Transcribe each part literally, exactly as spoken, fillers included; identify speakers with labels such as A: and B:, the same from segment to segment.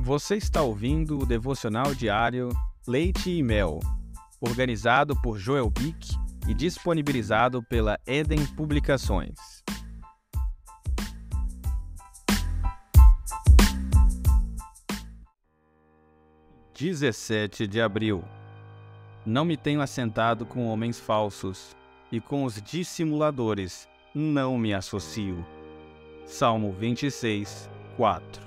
A: Você está ouvindo o devocional diário Leite e Mel, organizado por Joel Bick e disponibilizado pela Eden Publicações. dezessete de abril. Não me tenho assentado com homens falsos, e com os dissimuladores não me associo. Salmo vinte e seis, quatro.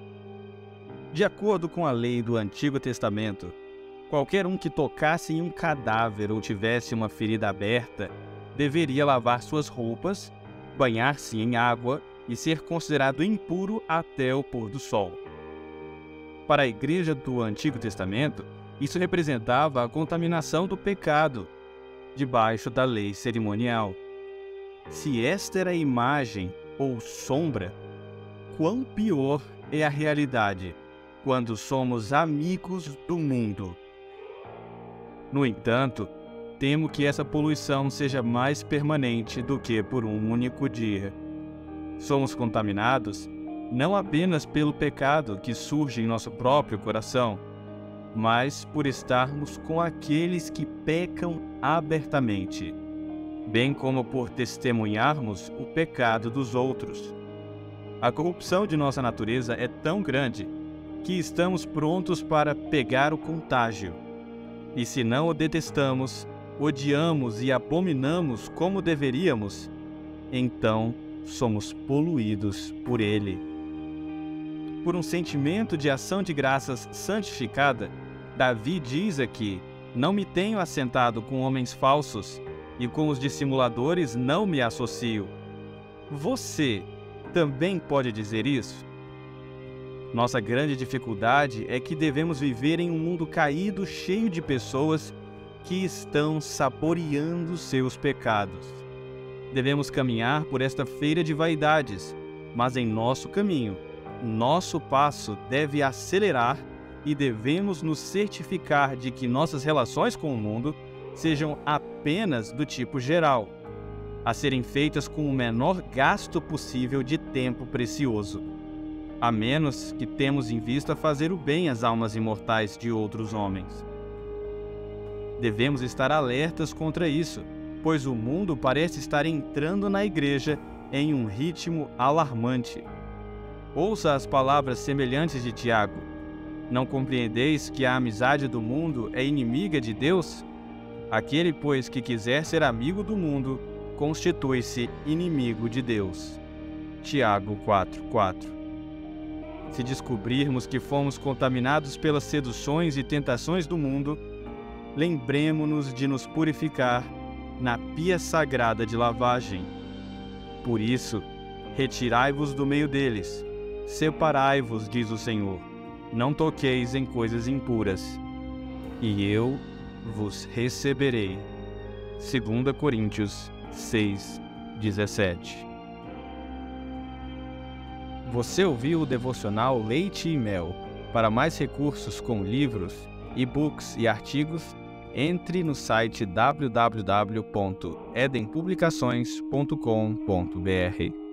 A: De acordo com a lei do Antigo Testamento, qualquer um que tocasse em um cadáver ou tivesse uma ferida aberta deveria lavar suas roupas, banhar-se em água e ser considerado impuro até o pôr do sol. Para a igreja do Antigo Testamento, isso representava a contaminação do pecado, debaixo da lei cerimonial. Se esta era a imagem ou sombra, quão pior é a realidade quando somos amigos do mundo. No entanto, temo que essa poluição seja mais permanente do que por um único dia. Somos contaminados não apenas pelo pecado que surge em nosso próprio coração, mas por estarmos com aqueles que pecam abertamente, bem como por testemunharmos o pecado dos outros. A corrupção de nossa natureza é tão grande que estamos prontos para pegar o contágio. E se não o detestamos, odiamos e abominamos como deveríamos, então somos poluídos por ele. Por um sentimento de ação de graças santificada, Davi diz aqui: não me tenho assentado com homens falsos, e com os dissimuladores não me associo. Você também pode dizer isso? Nossa grande dificuldade é que devemos viver em um mundo caído, cheio de pessoas que estão saboreando seus pecados. Devemos caminhar por esta feira de vaidades, mas em nosso caminho, nosso passo deve acelerar e devemos nos certificar de que nossas relações com o mundo sejam apenas do tipo geral, a serem feitas com o menor gasto possível de tempo precioso, a menos que temos em vista fazer o bem às almas imortais de outros homens. Devemos estar alertas contra isso, pois o mundo parece estar entrando na igreja em um ritmo alarmante. Ouça as palavras semelhantes de Tiago: não compreendeis que a amizade do mundo é inimiga de Deus? Aquele, pois, que quiser ser amigo do mundo, constitui-se inimigo de Deus. Tiago quatro, quatro. Se descobrirmos que fomos contaminados pelas seduções e tentações do mundo, lembremo-nos de nos purificar na pia sagrada de lavagem. Por isso, retirai-vos do meio deles, separai-vos, diz o Senhor, não toqueis em coisas impuras, e eu vos receberei. Segunda Coríntios seis, dezessete. Você ouviu o devocional Leite e Mel. Para mais recursos com livros, e-books e artigos, entre no site w w w ponto eden publicações ponto com ponto b r.